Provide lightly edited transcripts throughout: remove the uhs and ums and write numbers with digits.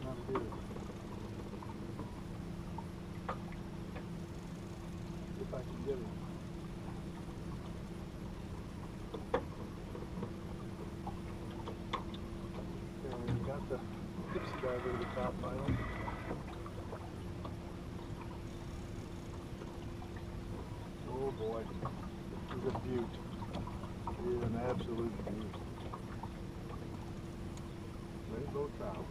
out here. If I can get it. Okay, we got the gypsy diver to the top finally. Oh boy, he's a beaut. He is an absolute beaut. Rainbow trout.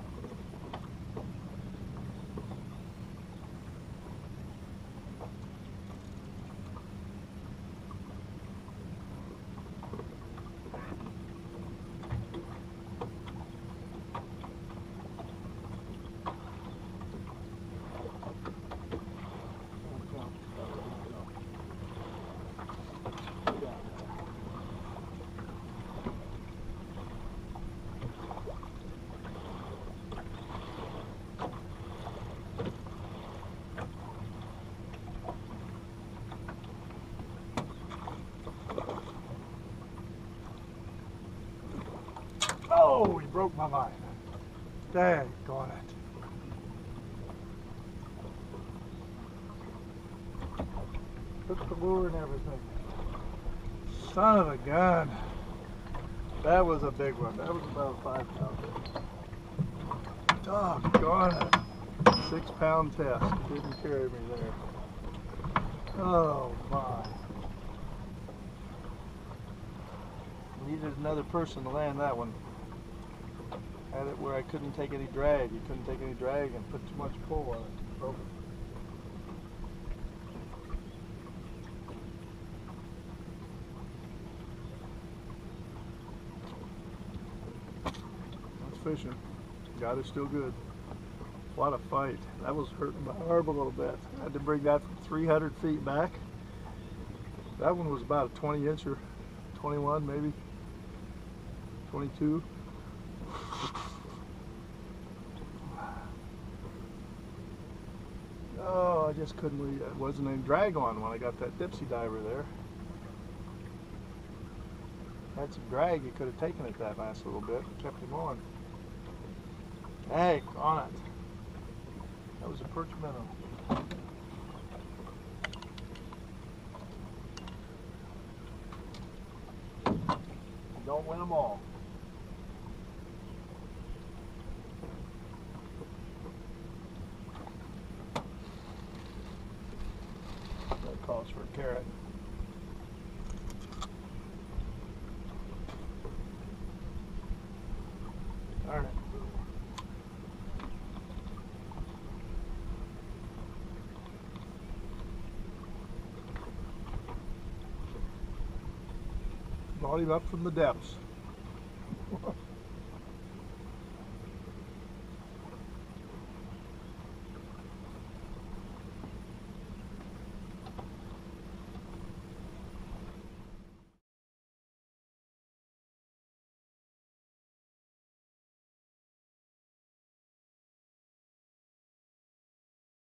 Oh, he broke my line. Daggone it. Took the lure and everything. Son of a gun. That was a big one. That was about a 5 pound. Doggone it. 6 pound test. Didn't carry me there. Oh my. Needed another person to land that one. Had it where I couldn't take any drag. You couldn't take any drag and put too much pull on it. Broke it. That's fishing. Got it still good. What a fight. That was hurting my arm a little bit. I had to bring that from 300 feet back. That one was about a 20 incher, 21 maybe, 22. Oh, I just couldn't leave. It wasn't any drag on when I got that dipsy diver there. Had some drag, you could have taken it that last little bit and kept him on. Hey, on it. That was a perch minnow. You don't win them all. That calls for a carrot. Darn it. Brought him up from the depths.